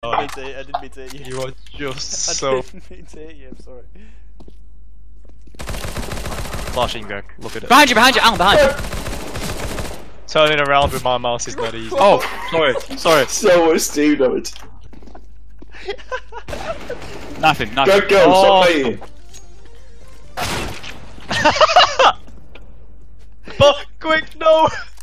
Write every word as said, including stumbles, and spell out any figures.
didn't mean to. I didn't mean to hit you. You are just I so didn't mean to hit you. I'm sorry. flashing back. Look at it. Behind you, behind you, Alan, behind you. Turning around with my mouse is not easy. Oh, sorry, sorry. So much steam damage. Nothing, nothing. Go, go, Oh. stop playing. But quick, no!